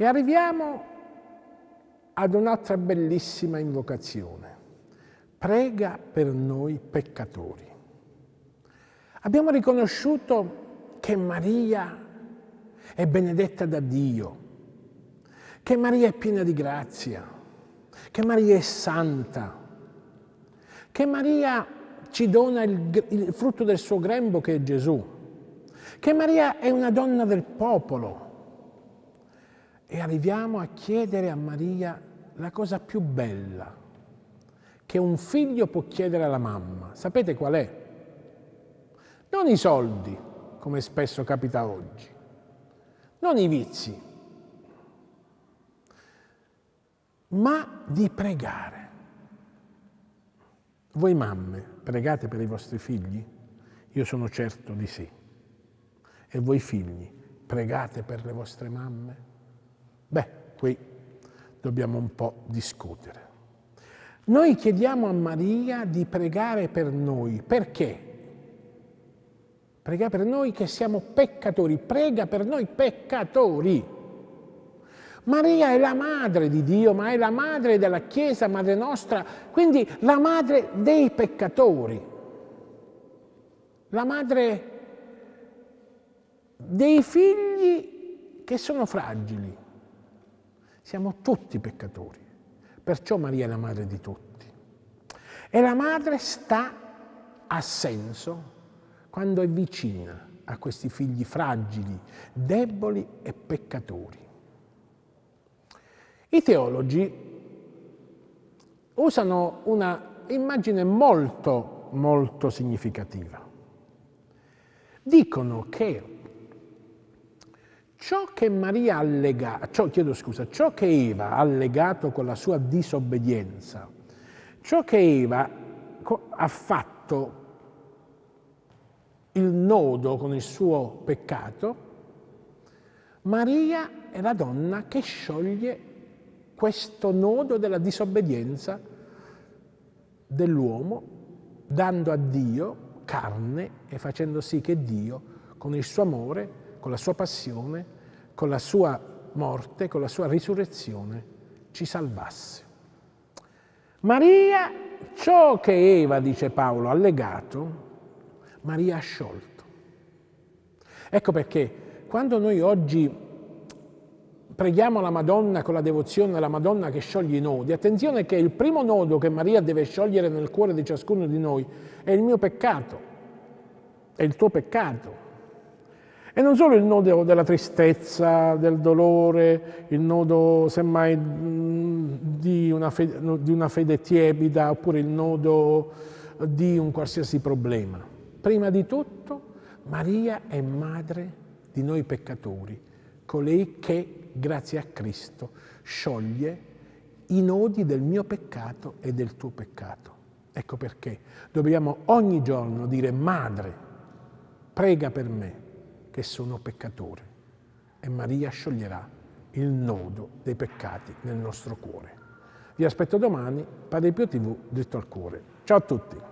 E arriviamo ad un'altra bellissima invocazione. Prega per noi peccatori. Abbiamo riconosciuto che Maria è benedetta da Dio, che Maria è piena di grazia, che Maria è santa, che Maria ci dona il frutto del suo grembo che è Gesù, che Maria è una donna del popolo. E arriviamo a chiedere a Maria la cosa più bella che un figlio può chiedere alla mamma. Sapete qual è? Non i soldi, come spesso capita oggi, non i vizi, ma di pregare. Voi mamme pregate per i vostri figli? Io sono certo di sì. E voi figli pregate per le vostre mamme? Beh, qui dobbiamo un po' discutere. Noi chiediamo a Maria di pregare per noi. Perché? Prega per noi che siamo peccatori. Prega per noi peccatori. Maria è la madre di Dio, ma è la madre della Chiesa, madre nostra, quindi la madre dei peccatori, la madre dei figli che sono fragili. Siamo tutti peccatori, perciò Maria è la madre di tutti. E la madre ha senso quando è vicina a questi figli fragili, deboli e peccatori. I teologi usano una immagine molto, molto significativa. Dicono che ciò che Eva ha legato con la sua disobbedienza, ciò che Eva ha fatto il nodo con il suo peccato, Maria è la donna che scioglie questo nodo della disobbedienza dell'uomo, dando a Dio carne e facendo sì che Dio, con il suo amore, con la sua passione, con la sua morte, con la sua risurrezione, ci salvasse. Maria, ciò che Eva, dice Paolo, ha legato, Maria ha sciolto. Ecco perché quando noi oggi preghiamo la Madonna con la devozione alla Madonna che scioglie i nodi, attenzione che il primo nodo che Maria deve sciogliere nel cuore di ciascuno di noi è il mio peccato, è il tuo peccato. E non solo il nodo della tristezza, del dolore, il nodo semmai di una fede tiepida, oppure il nodo di un qualsiasi problema. Prima di tutto, Maria è madre di noi peccatori, colei che, grazie a Cristo, scioglie i nodi del mio peccato e del tuo peccato. Ecco perché dobbiamo ogni giorno dire: Madre, prega per me che sono peccatore. E Maria scioglierà il nodo dei peccati nel nostro cuore. Vi aspetto domani, Padre Pio TV, dritto al cuore. Ciao a tutti.